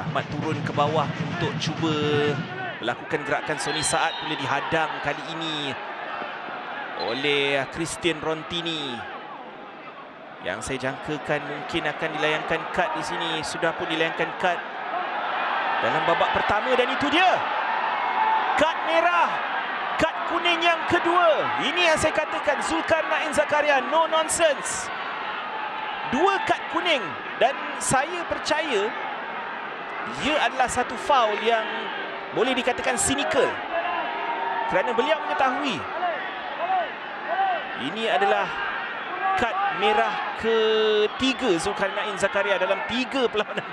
Rahmat turun ke bawah untuk cuba melakukan gerakan Sony Saad, boleh dihadang kali ini oleh Christian Rontini. Yang saya jangkakan mungkin akan dilayangkan kad di sini, sudah pun dilayangkan kad dalam babak pertama, dan itu dia kad merah, kad kuning yang kedua. Ini yang saya katakan, Zulkarnain Zakaria, no nonsense. 2 kad kuning, dan saya percaya ia adalah satu faul yang boleh dikatakan sinikal, kerana beliau mengetahui ini adalah kad merah ketiga Zulkarnain Zakaria dalam 3 perlawanan